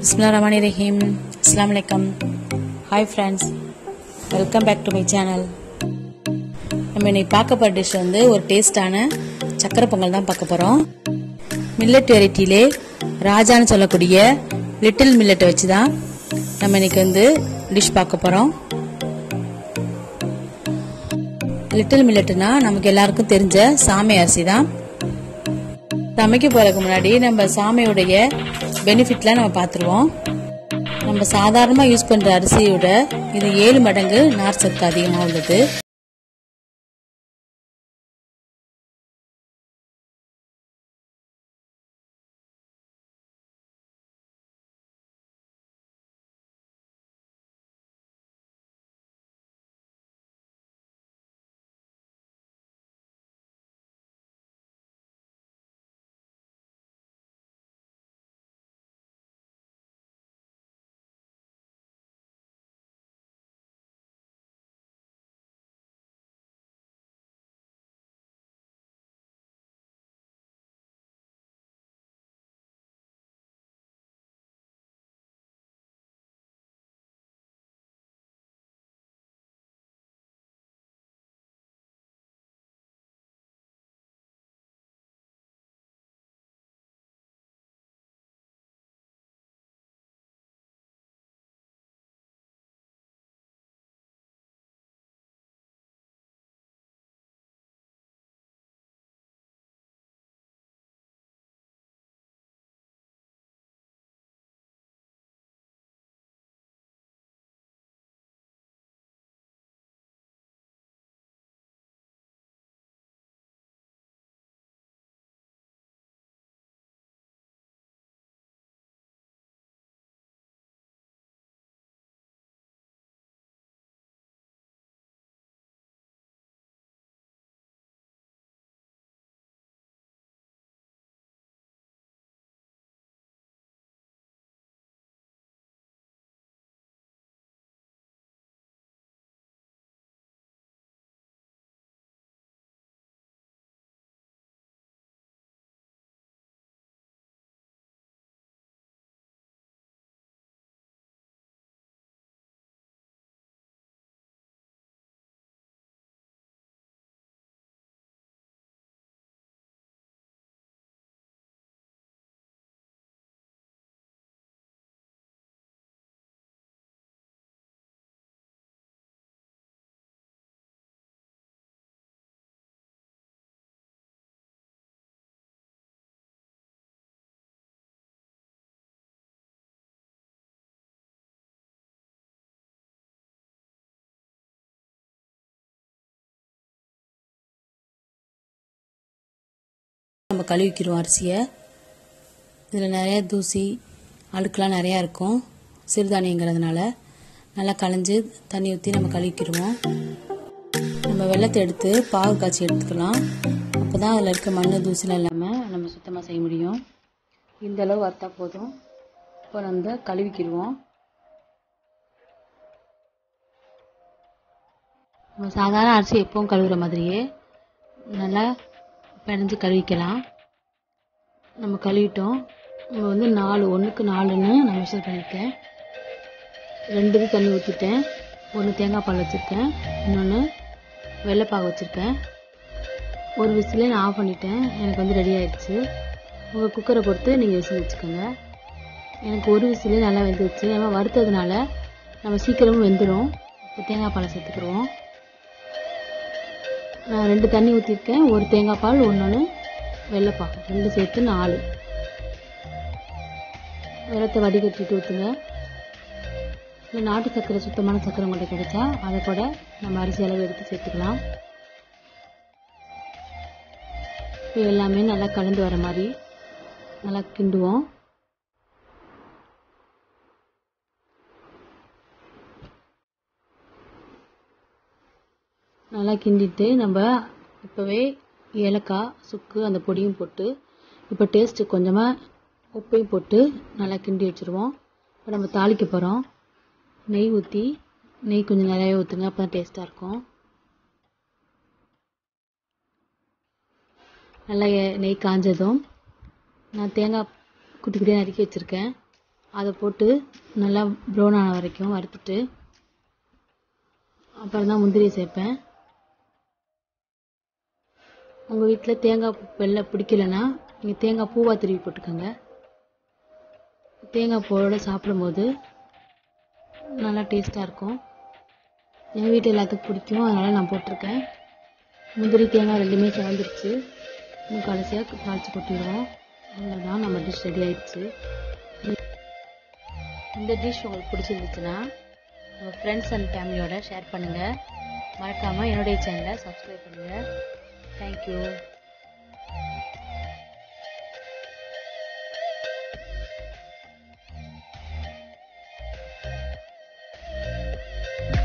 Bismillahirrahmanirrahim. Assalamu alaikum. Hi friends. Welcome back to my channel. நம்ம இன்னைக்கு பார்க்க போற டிஷ் வந்து ஒரு டேஸ்டான சக்கரை பொங்கல் தான் பார்க்க போறோம். மில்லட் வெரைட்டிலே ராஜான்னு சொல்லக்கூடிய லிட்டில் மில்லட் வச்சு தான் நம்ம இன்னைக்கு வந்து டிஷ் பார்க்க போறோம். லிட்டில் மில்லட்னா நமக்கு எல்லாருக்கும் தெரிஞ்ச சாமை அரிசி தான். சமைக்க போறதுக்கு முன்னாடி நம்ம சாமையுடைய பெனிஃபிட்லாம் நம்ம பார்த்துருவோம். நம்ம சாதாரணமாக யூஸ் பண்ணுற அரிசியோட இது 7 மடங்கு நார் சத்து அதிகமாக உள்ளது. நம்ம கழுவிக்கிறோம் அரிசியை. இதில் நிறைய தூசி அழுக்கெலாம் நிறையா இருக்கும். சிறுதானியங்கிறதுனால நல்லா களைஞ்சி தண்ணி ஊற்றி நம்ம கழுவிக்கிடுவோம். நம்ம வெள்ளத்தை எடுத்து பாகு காய்ச்சி எடுத்துக்கலாம். அப்போ தான் அதில் இருக்க மண் தூசிலாம் இல்லாமல் நம்ம சுத்தமாக செய்ய முடியும். இந்த அளவு வறுத்தா போதும். இப்போ நம்ம கழுவிக்கிடுவோம். நம்ம சாதாரண அரிசி எப்பவும் கழுவுற மாதிரியே நல்லா பிணைஞ்சு கழுவிக்கலாம். நம்ம கழுவிட்டோம். நம்ம வந்து 1க்கு 4ன்னு நான் மெஷர் பண்ணியிருக்கேன். 2 தண்ணி ஊற்றிட்டேன். 1 தேங்காய் பால் வச்சுருக்கேன். இன்னொன்று வெள்ளைப்பாகு வச்சுருக்கேன். ஒரு விசிலே நான் ஆஃப் பண்ணிட்டேன். எனக்கு வந்து ரெடி ஆகிடுச்சு. உங்கள் குக்கரை பொறுத்து நீங்கள் விசில் வச்சுக்கோங்க. எனக்கு ஒரு விசிலே நல்லா வெந்துடுச்சு. நம்ம வறுத்ததுனால நம்ம சீக்கிரமும் வெந்துடும். இப்போ தேங்காய் பாலை சேர்த்துக்கிடுவோம். நான் 2 தண்ணி ஊற்றிருக்கேன். 1 தேங்காய் பால், 1 வெள்ளைப்பாகு, 2 சேர்த்து 4. வெள்ளத்தை வடிகட்டிட்டு ஊற்றுங்க. இல்லை நாட்டு சர்க்கரை, சுத்தமான சர்க்கரை மட்டும் கிடைச்சா அதை கூட நம்ம அரிசி அளவு எடுத்து சேர்த்துக்கலாம். இப்போ எல்லாமே நல்லா கலந்து வர மாதிரி நல்லா கிண்டுவோம். நல்லா கிண்டிட்டு நம்ம இப்போவே ஏலக்காய், சுக்கு அந்த பொடியும் போட்டு இப்போ டேஸ்ட்டு கொஞ்சமாக உப்பையும் போட்டு நல்லா கிண்டி வச்சுருவோம். இப்போ நம்ம தாளிக்க போகிறோம். நெய் ஊற்றி, நெய் கொஞ்சம் நிறைய ஊற்றுங்க, அப்போ தான் டேஸ்ட்டாக இருக்கும். நல்லா நெய் காஞ்சதும் நான் தேங்காய் குட்டி குட்டியாக நறுக்கி வச்சுருக்கேன். அதை போட்டு நல்லா ப்ரௌன் ஆன வரைக்கும் வறுத்துட்டு அப்புறம் தான் முந்திரி சேர்ப்பேன். உங்கள் வீட்டில் தேங்காய் வெள்ளை பிடிக்கலன்னா நீங்கள் தேங்காய் பூவாக திருவி போட்டுக்கோங்க. தேங்காய் பூவோடு சாப்பிடும்போது நல்லா டேஸ்ட்டாக இருக்கும். எங்கள் வீட்டில் எல்லாத்துக்கும் பிடிக்கும், அதனால் நான் போட்டிருக்கேன். முந்திரி தேங்காய் ரெண்டுமே கலந்துருச்சு. கடைசியாக தாளித்து கொட்டிடுவோம். அவ்வளோதான், நம்ம டிஷ் ரெடி ஆயிடுச்சு. இந்த டிஷ் உங்களுக்கு பிடிச்சிருந்துச்சுன்னா உங்கள் ஃப்ரெண்ட்ஸ் அண்ட் ஃபேமிலியோட ஷேர் பண்ணுங்கள். மறக்காமல் என்னுடைய சேனலை சப்ஸ்கிரைப் பண்ணுங்கள். தேங்க்யூ.